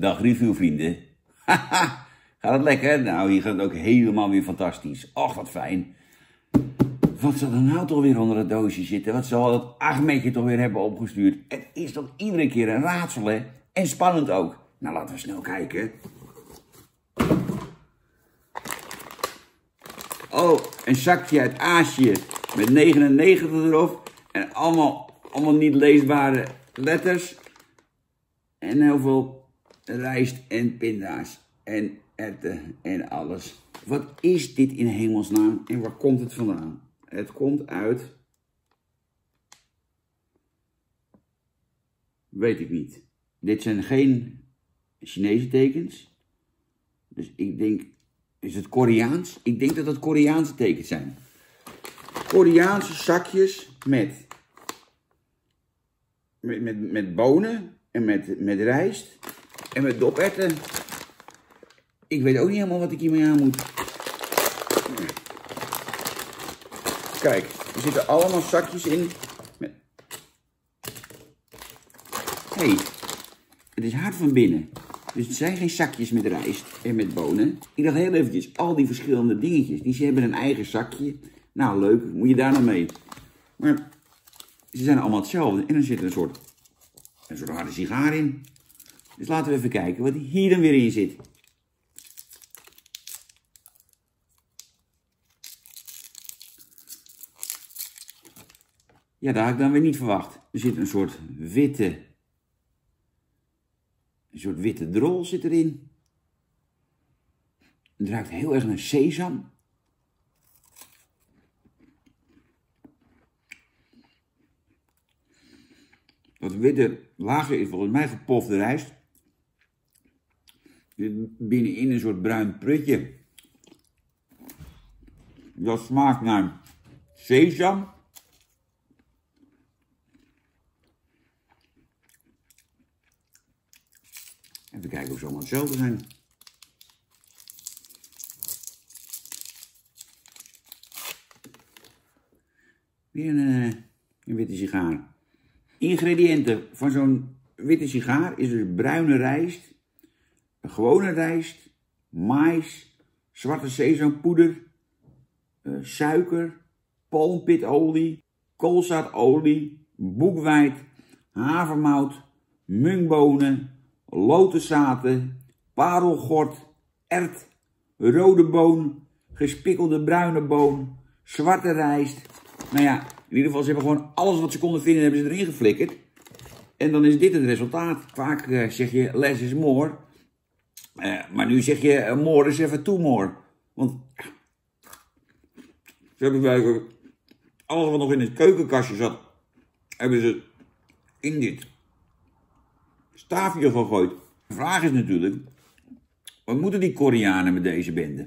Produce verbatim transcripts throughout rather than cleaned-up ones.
Dag reviewvrienden. Haha, gaat het lekker? Nou, hier gaat het ook helemaal weer fantastisch. Och, wat fijn. Wat zal er nou toch weer onder het doosje zitten? Wat zal dat Ahmedje toch weer hebben opgestuurd? Het is toch iedere keer een raadsel, hè? En spannend ook. Nou, laten we snel kijken. Oh, een zakje uit Azië met negenennegentig erop. En allemaal, allemaal niet leesbare letters. En heel veel rijst en pinda's en erwten en alles. Wat is dit in hemelsnaam en waar komt het vandaan? Het komt uit... Weet ik niet. Dit zijn geen Chinese tekens. Dus ik denk... Is het Koreaans? Ik denk dat het Koreaanse tekens zijn. Koreaanse zakjes met... Met, met, met bonen en met, met rijst en met doperwten. Ik weet ook niet helemaal wat ik hiermee aan moet. Kijk, er zitten allemaal zakjes in. Met... Hé, hey, het is hard van binnen. Dus het zijn geen zakjes met rijst en met bonen. Ik dacht heel eventjes, al die verschillende dingetjes, die ze hebben een eigen zakje. Nou, leuk, moet je daar nou mee. Maar ze zijn allemaal hetzelfde. En dan zit er een soort, een soort harde sigaar in. Dus laten we even kijken wat hier dan weer in zit. Ja, dat had ik dan weer niet verwacht. Er zit een soort witte... Een soort witte drol zit erin. Het ruikt heel erg naar sesam. Dat witte lager is volgens mij gepofte rijst. Binnenin een soort bruin prutje. Dat smaakt naar sesam. Even kijken of ze allemaal hetzelfde zijn. Weer een, uh, een witte sigaar. Ingrediënten van zo'n witte sigaar is dus bruine rijst, gewone rijst, maïs, zwarte sesampoeder, uh, suiker, palmpitolie, koolzaadolie, boekweit, havermout, mungbonen, lotuszaten, parelgort, ert, rode boon, gespikkelde bruine boon, zwarte rijst. Nou ja, in ieder geval, ze hebben gewoon alles wat ze konden vinden, hebben ze erin geflikkerd. En dan is dit het resultaat. Vaak uh, zeg je less is more. Uh, maar nu zeg je uh, more is even too more. Want ja, ze hebben bij alles wat nog in het keukenkastje zat, hebben ze in dit staafje gegooid. De vraag is natuurlijk, wat moeten die Koreanen met deze bende?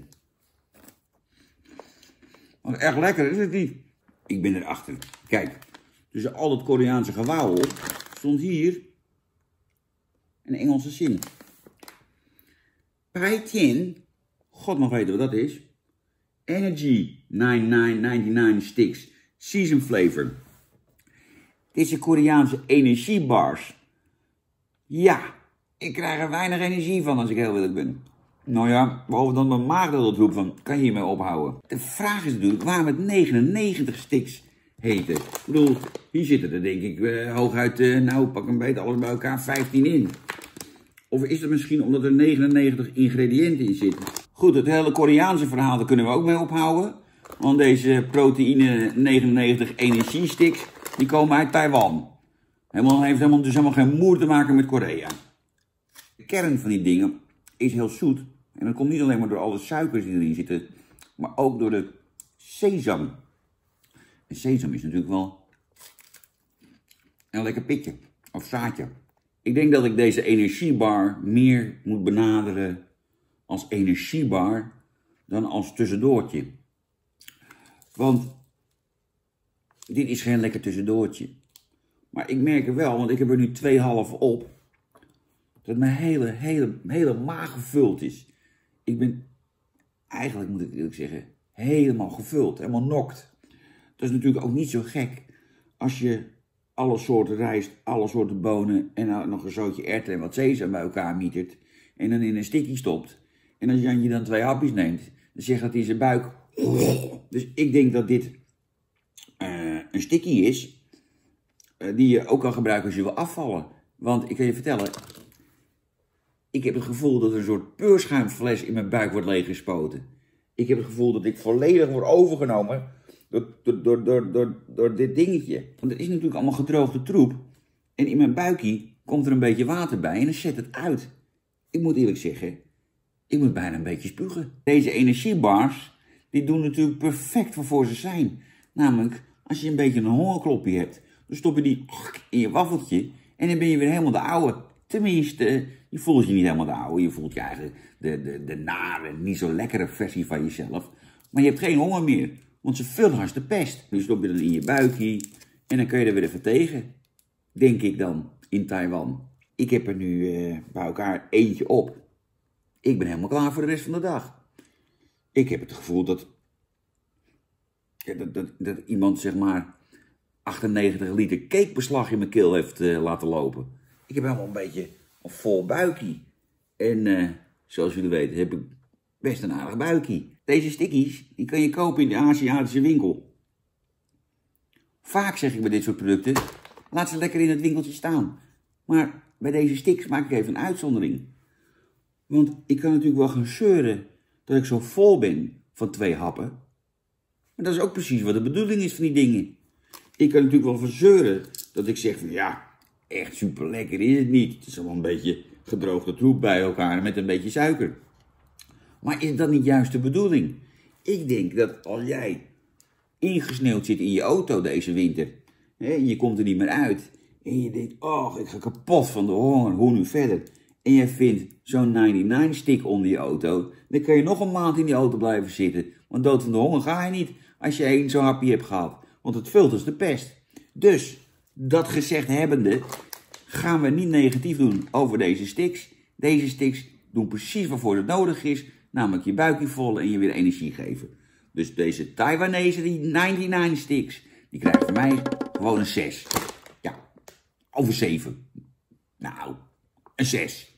Want echt lekker is het niet. Ik ben erachter. Kijk, tussen al dat Koreaanse gewauwel stond hier een Engelse zin. Paitien, God mag weten wat dat is. Energy negenennegentig negenennegentig sticks, season flavor. Dit zijn Koreaanse energiebars. Ja, ik krijg er weinig energie van als ik heel eerlijk ben. Nou ja, behalve dan mijn maag dat roept van, kan je hiermee ophouden? De vraag is natuurlijk waarom het negenennegentig sticks heette. Ik bedoel, hier zitten er denk ik uh, hooguit, uh, nou pak een beetje alles bij elkaar, vijftien in. Of is het misschien omdat er negenennegentig ingrediënten in zitten? Goed, het hele Koreaanse verhaal, daar kunnen we ook mee ophouden. Want deze proteïne negenennegentig energiesticks, die komen uit Taiwan. Helemaal, heeft helemaal, dus helemaal geen moer te maken met Korea. De kern van die dingen is heel zoet. En dat komt niet alleen maar door alle suikers die erin zitten, maar ook door de sesam. En sesam is natuurlijk wel een lekker pitje of zaadje. Ik denk dat ik deze energiebar meer moet benaderen als energiebar dan als tussendoortje. Want dit is geen lekker tussendoortje. Maar ik merk er wel, want ik heb er nu twee komma vijf op, dat mijn hele, hele, hele maag gevuld is. Ik ben, eigenlijk moet ik eerlijk zeggen, helemaal gevuld, helemaal nokt. Dat is natuurlijk ook niet zo gek als je alle soorten rijst, alle soorten bonen en dan nog een zootje erwten en wat sesam bij elkaar mietert. En dan in een stikkie stopt. En als Jantje dan twee hapjes neemt, dan zegt dat in zijn buik. Dus ik denk dat dit uh, een stikkie is, uh, die je ook kan gebruiken als je wil afvallen. Want ik kan je vertellen, ik heb het gevoel dat er een soort peurschuimfles in mijn buik wordt leeggespoten. Ik heb het gevoel dat ik volledig word overgenomen door, door, door, door, door, door dit dingetje. Want het is natuurlijk allemaal gedroogde troep. En in mijn buikie komt er een beetje water bij en dan zet het uit. Ik moet eerlijk zeggen, ik moet bijna een beetje spugen. Deze energiebars, die doen natuurlijk perfect waarvoor ze zijn. Namelijk, als je een beetje een hongerklopje hebt, dan stop je die in je waffeltje en dan ben je weer helemaal de oude. Tenminste, je voelt je niet helemaal de oude, je voelt je eigenlijk de, de, de nare, niet zo lekkere versie van jezelf. Maar je hebt geen honger meer, want ze vullen als de pest. Dus stop je dan in je buikje en dan kun je er weer even tegen. Denk ik dan, in Taiwan. Ik heb er nu uh, bij elkaar eentje op. Ik ben helemaal klaar voor de rest van de dag. Ik heb het gevoel dat, ja, dat, dat, dat iemand zeg maar achtennegentig liter cakebeslag in mijn keel heeft uh, laten lopen. Ik heb helemaal een beetje een vol buikje. En uh, zoals jullie weten heb ik best een aardig buikje. Deze stickies die kan je kopen in de Aziatische winkel. Vaak zeg ik bij dit soort producten, laat ze lekker in het winkeltje staan. Maar bij deze sticks maak ik even een uitzondering. Want ik kan natuurlijk wel gaan zeuren dat ik zo vol ben van twee happen. Maar dat is ook precies wat de bedoeling is van die dingen. Ik kan natuurlijk wel verzeuren dat ik zeg van ja, echt super lekker is het niet. Het is allemaal een beetje gedroogde troep bij elkaar met een beetje suiker. Maar is dat niet juist de bedoeling? Ik denk dat als jij ingesneeuwd zit in je auto deze winter, hè, en je komt er niet meer uit, en je denkt, oh, ik ga kapot van de honger, hoe nu verder? En je vindt zo'n negenennegentig stick onder je auto, dan kan je nog een maand in die auto blijven zitten. Want dood van de honger ga je niet als je één zo'n hapje hebt gehad. Want het vult als de pest. Dus, dat gezegd hebbende, gaan we niet negatief doen over deze sticks. Deze sticks doen precies waarvoor het nodig is. Namelijk je buikje vol en je weer energie geven. Dus deze Taiwanese, die negenennegentig sticks, die krijgen van mij gewoon een zes. Ja, over zeven. Nou, een zes.